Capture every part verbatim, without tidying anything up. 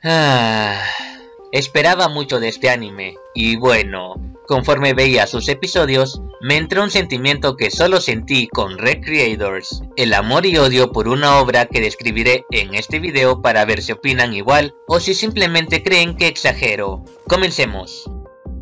Ah, esperaba mucho de este anime, y bueno, conforme veía sus episodios, me entró un sentimiento que solo sentí con Recreators, el amor y odio por una obra que describiré en este video para ver si opinan igual o si simplemente creen que exagero. Comencemos.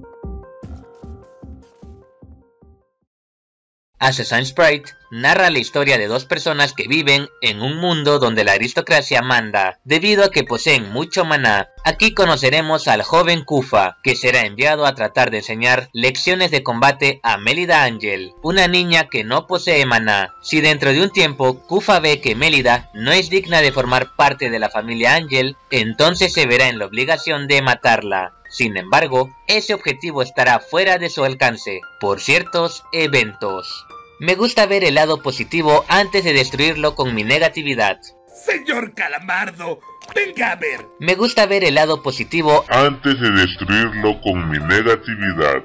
Assassin's Sprite narra la historia de dos personas que viven en un mundo donde la aristocracia manda, debido a que poseen mucho maná. Aquí conoceremos al joven Kufa, que será enviado a tratar de enseñar lecciones de combate a Melida Angel, una niña que no posee maná. Si dentro de un tiempo Kufa ve que Melida no es digna de formar parte de la familia Angel, entonces se verá en la obligación de matarla. Sin embargo, ese objetivo estará fuera de su alcance, por ciertos eventos. Me gusta ver el lado positivo antes de destruirlo con mi negatividad. Señor Calamardo, venga a ver. Me gusta ver el lado positivo antes de destruirlo con mi negatividad.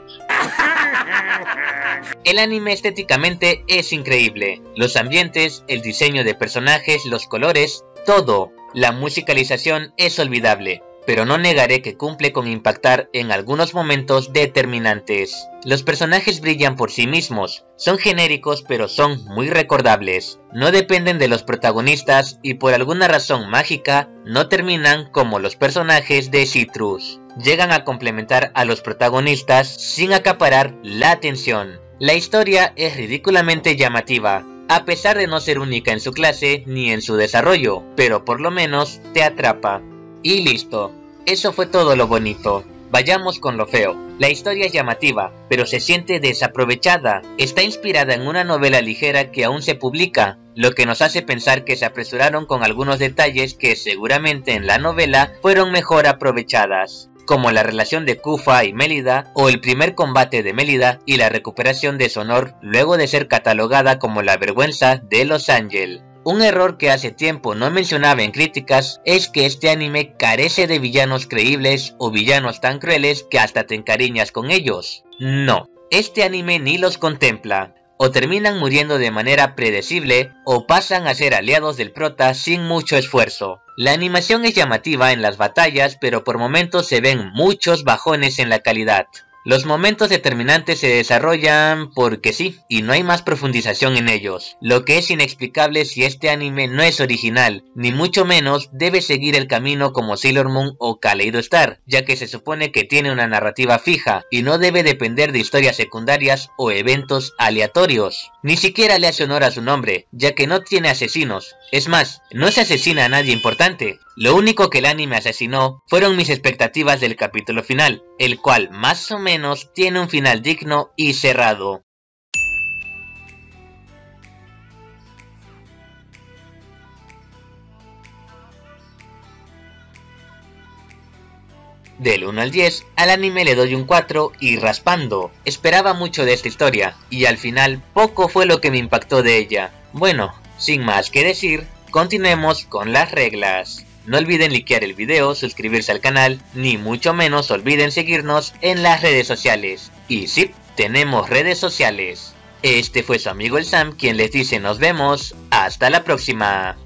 El anime estéticamente es increíble. Los ambientes, el diseño de personajes, los colores, todo. La musicalización es olvidable, pero no negaré que cumple con impactar en algunos momentos determinantes. Los personajes brillan por sí mismos, son genéricos pero son muy recordables, no dependen de los protagonistas y por alguna razón mágica no terminan como los personajes de Citrus. Llegan a complementar a los protagonistas sin acaparar la atención. La historia es ridículamente llamativa, a pesar de no ser única en su clase ni en su desarrollo, pero por lo menos te atrapa. Y listo, eso fue todo lo bonito. Vayamos con lo feo. La historia es llamativa, pero se siente desaprovechada. Está inspirada en una novela ligera que aún se publica, lo que nos hace pensar que se apresuraron con algunos detalles que seguramente en la novela fueron mejor aprovechadas, como la relación de Kufa y Melida, o el primer combate de Melida y la recuperación de su honor luego de ser catalogada como la vergüenza de Los Angel. Un error que hace tiempo no mencionaba en críticas es que este anime carece de villanos creíbles o villanos tan crueles que hasta te encariñas con ellos. No, este anime ni los contempla. O terminan muriendo de manera predecible o pasan a ser aliados del prota sin mucho esfuerzo. La animación es llamativa en las batallas, pero por momentos se ven muchos bajones en la calidad. Los momentos determinantes se desarrollan porque sí, y no hay más profundización en ellos, lo que es inexplicable si este anime no es original, ni mucho menos debe seguir el camino como Sailor Moon o Kaleido Star, ya que se supone que tiene una narrativa fija, y no debe depender de historias secundarias o eventos aleatorios. Ni siquiera le hace honor a su nombre, ya que no tiene asesinos. Es más, no se asesina a nadie importante. Lo único que el anime asesinó fueron mis expectativas del capítulo final, el cual más o menos tiene un final digno y cerrado. Del uno al diez, al anime le doy un cuatro y raspando. Esperaba mucho de esta historia, y al final poco fue lo que me impactó de ella. Bueno, sin más que decir, continuemos con las reglas. No olviden likear el video, suscribirse al canal, ni mucho menos olviden seguirnos en las redes sociales. Y sí, tenemos redes sociales. Este fue su amigo el Sam quien les dice nos vemos, hasta la próxima.